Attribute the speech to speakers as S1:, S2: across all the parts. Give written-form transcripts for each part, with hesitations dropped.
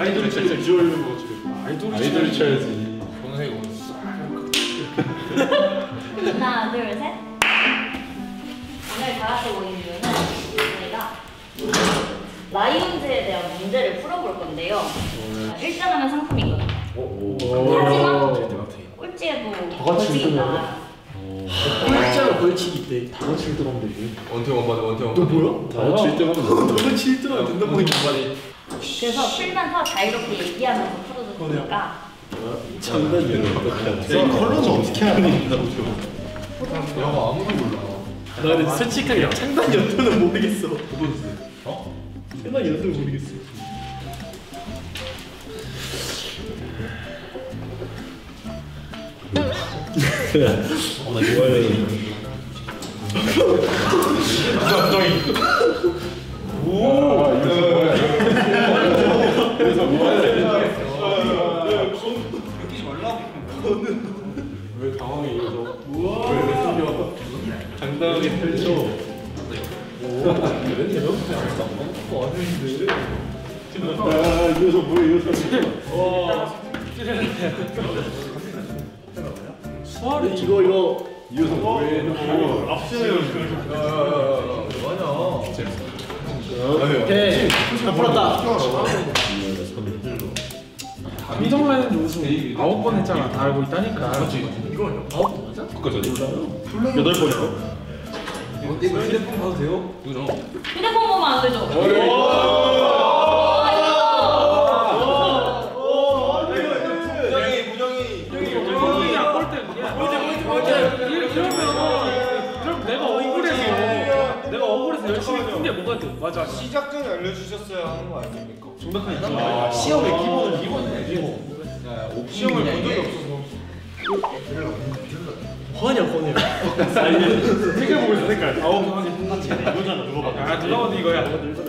S1: 아이돌이 쳐야지. 비주얼 있는 거 지금. 아이돌이 쳐야지.
S2: 본색 옷.
S3: 하나, 둘, 셋. 오늘 다 같이 모인 이유는 저희가 라이온즈에 대한 문제를 풀어볼 건데요. 1등하면 상품이거든요. 하지만 꼴찌에도 벌칙이 있다.
S1: 꼴찌하면 벌칙이 있대. 다 같이 1등 하면 되지.
S2: 원태 원바디 원태 원바디.
S1: 너 뭐야? 다 같이 1등 하면 돼. 다 같이 1등 하면 된다고 했지.
S3: 그래서 풀면서 자유롭게 얘기하면서 풀어줄 테니까
S1: 장난이야. 컬러는 어떻게 하는 거야?
S2: 영화 아무도 몰라.
S1: 나 근데 솔직하게 창단 연도는 모르겠어.
S2: 어?
S1: 창단 연도는 모르겠어. 나 좋아해. 오. 그래서 뭐야?
S2: 웃기지 말라고.
S1: 왜 당황해 이러죠? 왜 숨겨? 당당하게 펼쳐. 오. 왠지 이렇게 안 거 아닌데. 아, 이 녀석 뭐야 이 녀석. 와. 수아리 이거 이 녀석 뭐야? 앞서요.
S2: 맞아.
S1: 오케이. 다 풀었다.
S4: 미동라인 우승 9번 했잖아. 다 알고 있다니까.
S2: 맞지?
S1: 이거 9번 맞아?
S2: 그거지.
S1: 8번이요.
S2: 이거 휴대폰 봐도 돼요? 이거
S3: 휴대폰 보면 안 되죠?
S4: 무정이 안 볼 때 그럼 내가 억울해서 열심히 푼 게 뭐가 돼? 맞아.
S5: 시작 전에 알려주셨어야 하는 거 아닙니까?
S1: 정답하니까. 시험의 기본은 기본이지.
S5: 시험을 본 적이 없어서.
S1: 허냐 허냐. 색깔 보고 있어 색깔. 이거잖아 누가 봐.
S4: 아 누가 봐도 이거야.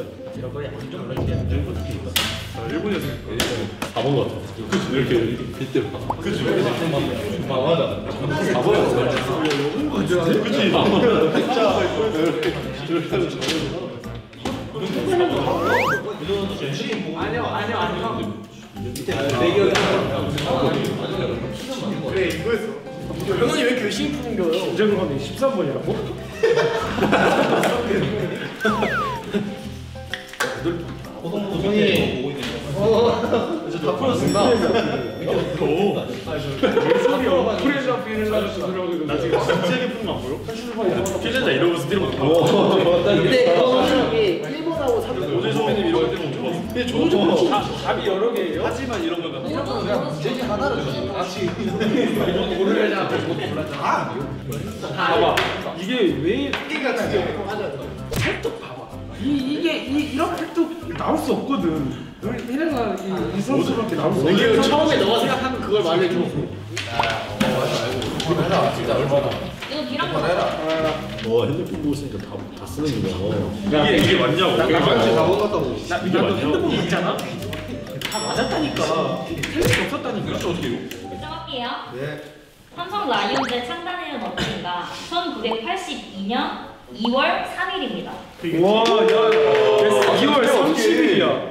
S1: 일본에서 4번 같아. 그치 이렇게 빗대 봐. 그치. 망하잖아. 4번이야. 그치. 4번. 진짜 이렇게 하면 잘하는
S4: 아니요.
S1: 그래 이거였어. 병원이 왜 이렇게 열심히 푸는 거예요?
S4: 이정도 감독 13번이라고?
S1: 호동이 이제 다 풀었습니다.
S4: 소리야. 프레자 피를라스 들어가고
S1: 나 지금 진짜 예쁜 거안 보여? 필전자 이러고서 때려 먹고.
S6: 근데 이거는 1번하고 3번
S1: 오재 선배님 이런 거 때려 먹고. 근데 저도 좀
S4: 답이 여러 개예요?
S1: 하지만 이런 거는
S6: 문제지 하나를 주지.
S4: 봐봐. 이게 왜 획득 봐봐. 이런 획득 나올 수 없거든. 혜래가 이 선수밖에 나올 수 없어.
S1: 이게
S6: 처음에 너가 생각하는 그걸 말해줘.
S2: 진짜 얼마나.
S3: 이거 비랑 거
S1: 와 핸드폰 보고 있으니까 다 쓰는 거야. 이게 맞냐고.
S2: 나 반지 4번 갔다고.
S4: 나도 핸드폰 있잖아. 다 맞았다니까. 틀릴 수 없었다니까.
S1: 그렇죠 어떻게 해요?
S3: 결정할게요.
S2: 네.
S3: 삼성 라이온즈 창단해는 언제인가? 1982년 2월 3일입니다.
S4: 와, 야, 2월 30일이야.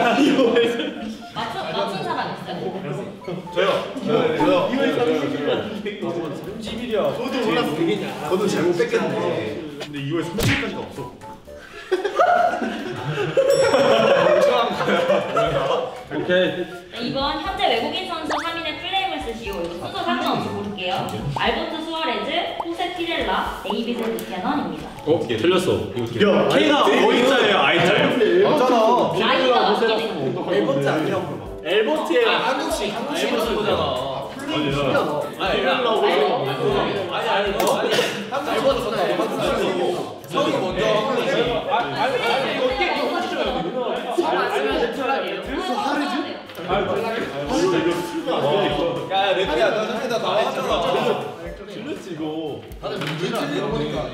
S3: 맞춘 사람 있어요?
S2: 저요.
S1: 2월 30일.
S4: 30일이야.
S1: 저도 몰랐어.
S2: 저도 잘못 뺏겼네.
S1: 근데 2월 30일까지가 없어.
S4: 오케이.
S3: 이번 현재 외국인 선수 3인의 플레임을 쓰시오. 이거 순서 상관없이 고를게요. 알본트 수아레즈, 호세 피렐라, 데이비드 부캐넌입니다.
S1: 틀렸어. 야, K가 O자예요, I자예요?
S2: 맞잖아.
S3: 나이가 맞긴 해요.
S6: 엘버트 아니라고.
S1: 엘버트의
S6: 한국식 거잖아.
S2: 성이 먼저. 야, 랩이야. 나 전에 다 나왔잖아.
S1: 틀렸지 이거.
S2: 다들 문제 틀리는 거니까.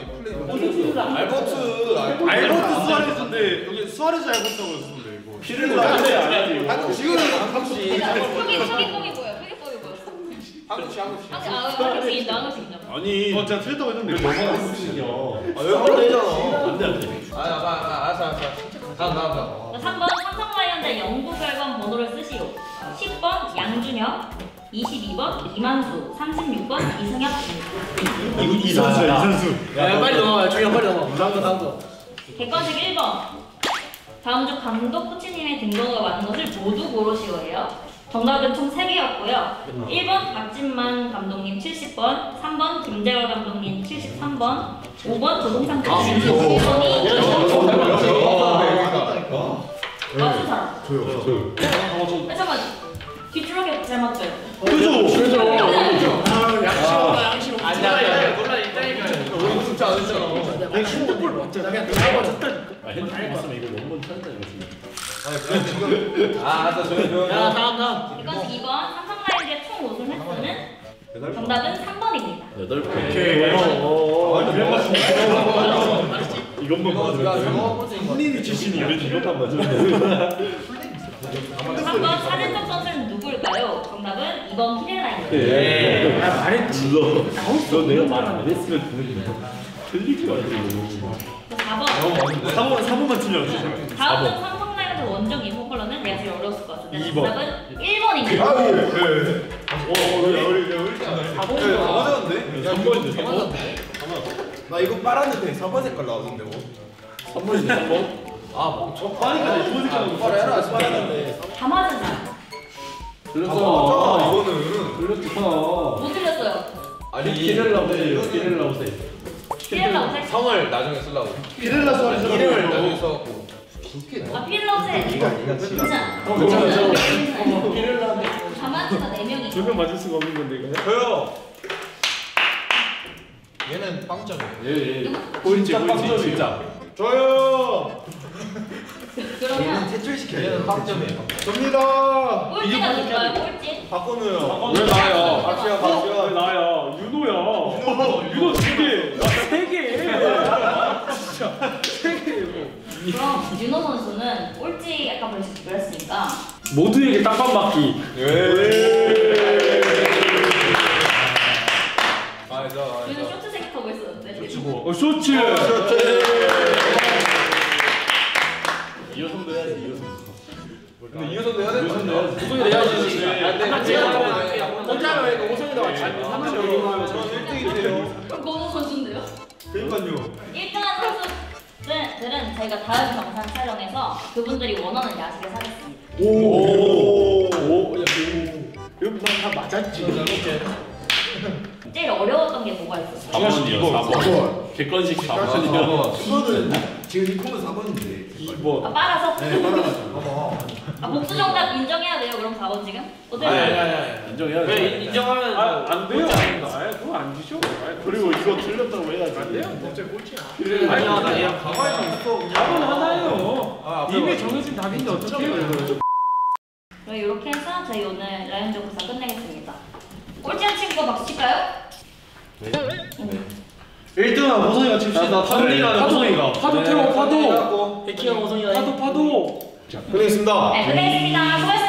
S2: 알버트.
S1: 알버트 수아레즈인데 여기 수아레즈 알버트라고 했었는데 이거. 피를
S2: 한국식.
S3: 표기 뻥이 보여. 표기 뻥이 보였어.
S2: 한국식.
S3: 한국식 인정. 한국식 인정.
S1: 아니, 제가 틀렸다고 했는데 너가 한국식이야.
S2: 왜 하면 되잖아.
S1: 안돼 안돼.
S2: 알았어. 다음.
S3: 나 3번 삼성 라이온즈 영구 결번 번호를 쓰시오. 10번 양준혁, 22번 이만수, 36번 이승엽.
S1: 이 선수.
S6: 야 빨리 넘어가. 중요한 빨리 넘어. 다음 거.
S3: 객관식 1번. 다음 중 감독 코치님의 등번호가 맞는 것을 모두 고르시오예요. 정답은 총 3개였고요. 1번 박진만 감독님 70번, 3번 김재월 감독님 73번, 5번 조동상 감독님 71번이 맞춘 사람.
S1: 저요.
S3: 잠깐만. 뒷줄하게 잘 맞춰요.
S6: 양심. 아니야. 몰라 있다니까. 우리 진짜 안 했잖아.
S4: 내가 핸드볼 맞잖아. 그냥 내가 맞췄다니까.
S1: 핸드폰 봤으면 이거 원본 찾았다 이거지.
S6: 야 다음.
S3: 객관식 2번 삼성 라이온즈의 총 우승 횟수는 정답은 3번입니다.
S1: 8개. 이것만 맞으면
S6: 본인이
S1: 지신이 우리 이것만 맞으면
S3: 3번 사진적 선수는 누구일까요? 정답은 2번 키렐라입니다.
S4: 아 말했지. 나올 수
S1: 너 내가
S4: 없는
S1: 말
S4: 거잖아.
S1: 안 했으면 틀릴 것 같아.
S3: 4번
S1: 3번만 틀려 주세요.
S3: 다음 중 삼성 라이온즈 원정 이호 컬러는 내가 제일 어려웠을 것 같은데
S1: 2번.
S3: 정답은 1번입니다.
S2: 맞았는데?
S1: 3번인데
S2: 나 이거 빨았는데 4번 색깔 나왔는데 뭐.
S1: 3번인데 3번?
S2: 빠니까 내 좋은 색깔 빨아라 빨았는데.
S3: 다 맞은 사람.
S2: 맞잖아 이거는.
S3: 못 틀렸어요.
S2: 아니
S1: 키렐라우세요. 키렐라우세요.
S3: 피렐라우세?
S2: 성을 나중에 쓰려고.
S4: 피렐라 소리
S2: 이름을 나중에 써갖고.
S3: 아 피렐라우세. 진짜. 다맞추가 4명이.
S4: 두명 맞을 수가 없는 건데 이거.
S2: 저요. 얘는 빵점이에요.
S1: 예. 꼴찌 진짜.
S2: 저요.
S3: 그러면
S2: 얘는 빵점이에요.
S5: 접니다.
S3: 꼴찌가 누굴까요? 꼴찌?
S5: 박건우요.
S1: 왜 나요?
S5: 박지현
S1: 왜
S5: 박지현.
S1: 나야? 윤호야. 윤호 2개. 나 3개. 진짜 3개 뭐.
S3: 그럼 윤호 선수는 꼴찌 아까 벌써 그랬으니까
S1: 모두에게 땅밥 맞기.
S3: 윤호 쇼트 생각하고 있었는데.
S1: 쇼츠. 이효성도 해야지 이효성.
S2: 근데 이효선도 해야 되는 거 아니야?
S6: 우승이 내야지. 안돼. 혼자로 해. 우승이도 같이.
S5: 저는 1등인데요.
S3: 권호 선수인데요?
S5: 그러니까요.
S3: 1등한 선수들은 저희가 다음 영상 촬영해서 그분들이 원하는 야식을 사겠습니다.
S4: 이거 다 맞았지.
S3: 제일 어려웠던 게 뭐가 있었어요?
S1: 4번이요. 4번. 객관식 4번이요.
S2: 이거는 지금 이 코는 4번인데.
S1: 2번.
S3: 아 빨아서?
S2: 네, 빨아가지고.
S3: 아 복수 정답 인정해야 돼요 그럼 4번 지금? 어때요?
S1: 인정해야 돼.
S6: 왜 인정하면
S1: 안 돼요. 그거 안 주죠. 그리고 이거 틀렸다고 해야지. 안 돼요.
S6: 아니 나 얘랑
S5: 가만히 좀 있어.
S4: 답은 하나예요.
S2: 아,
S4: 이미 정해진 답인데 어떻게 해요?
S3: 그럼 이렇게 해서 저희 오늘 라이온즈 구상 끝내겠습니다. 꼴찌한 친구가 박수 칠까요?
S5: 1등은 호성이가 칩시다.
S1: 호성이가.
S4: 파도 태워 파도.
S6: 해킹한 우승이가
S4: 파도.
S5: 끝내겠습니다.
S3: 네 끝내겠습니다. 수고하셨습니다.